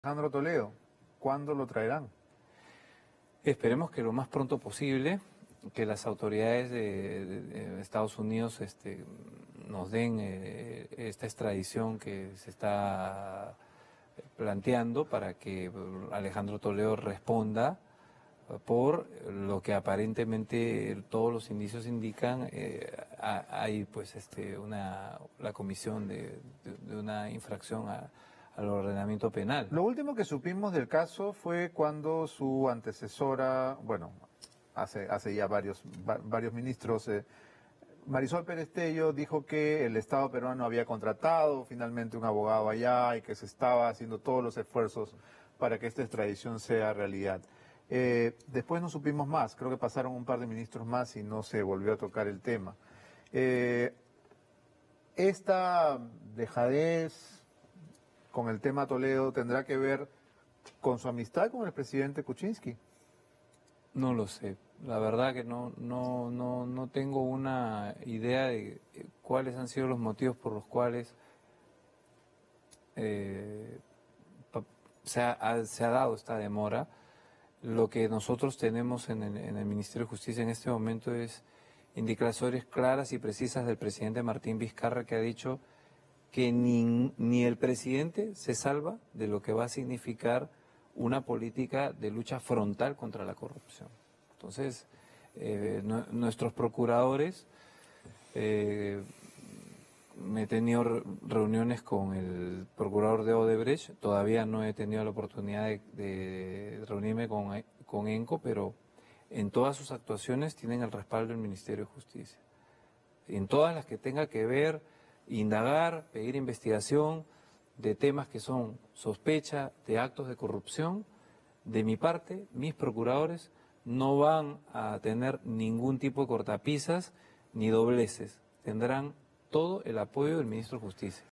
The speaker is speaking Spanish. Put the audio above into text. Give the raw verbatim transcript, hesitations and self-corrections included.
Alejandro Toledo, ¿cuándo lo traerán? Esperemos que lo más pronto posible, que las autoridades de, de- de Estados Unidos este, nos den eh, esta extradición que se está planteando para que Alejandro Toledo responda por lo que aparentemente todos los indicios indican. Eh, ha- hay pues este una la comisión de, de- de una infracción a- al ordenamiento penal. Lo último que supimos del caso fue cuando su antecesora, bueno, hace, hace ya varios, va- varios ministros, eh, Marisol Pérez Tello dijo que el Estado peruano había contratado finalmente un abogado allá y que se estaba haciendo todos los esfuerzos para que esta extradición sea realidad. Eh, después no supimos más, creo que pasaron un par de ministros más y no se volvió a tocar el tema. Eh, esta dejadez con el tema Toledo tendrá que ver con su amistad con el presidente Kuczynski. No lo sé. La verdad que no, no, no, no tengo una idea de eh, cuáles han sido los motivos por los cuales eh, pa- se ha, ha- se ha dado esta demora. Lo que nosotros tenemos en el, en el Ministerio de Justicia en este momento es indicaciones claras y precisas del presidente Martín Vizcarra, que ha dicho que ni, ni el presidente se salva de lo que va a significar una política de lucha frontal contra la corrupción. Entonces, eh, nu- nuestros procuradores, eh, me he tenido re- reuniones con el procurador de Odebrecht, todavía no he tenido la oportunidad de, de reunirme con, e- con ENCO, pero en todas sus actuaciones tienen el respaldo del Ministerio de Justicia. En todas las que tenga que ver, indagar, pedir investigación de temas que son sospecha de actos de corrupción, de mi parte, mis procuradores no van a tener ningún tipo de cortapisas ni dobleces, tendrán todo el apoyo del ministro de Justicia.